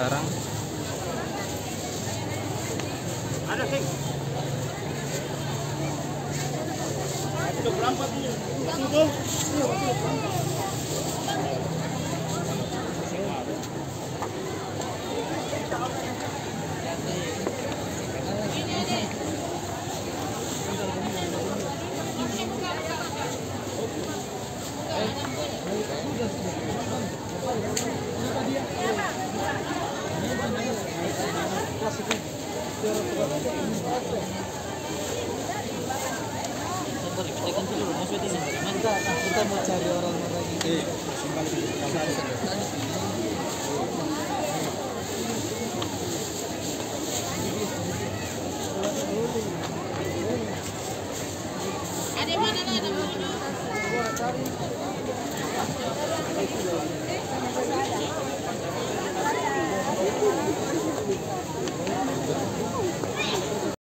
sekarang. Ada sih. Udah berapa tuh? Tuh. Kita mau cari orang-orang ini. Ada mana?